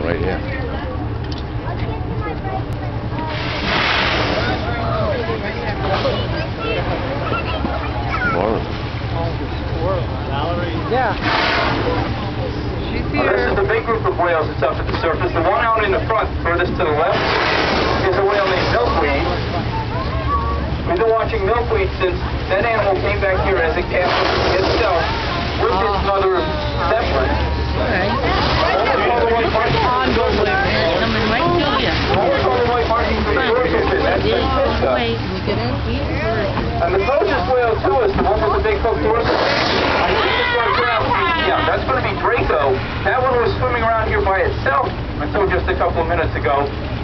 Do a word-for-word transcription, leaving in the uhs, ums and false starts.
right here. Yeah. Well, this is the big group of whales that's up at the surface. The one out in the front, furthest to the left, is a whale named milkweed. We've been watching milkweed since that animal came back here as a captive itself with its mother Zeppelin. Okay. Ongoing, man. Coming right to you. Wait, we get in here. And the closest whale to us, the one with the big hook dorsal, I think this one's around. Yeah, that's going to be Draco. That one was swimming around here by itself until just a couple of minutes ago.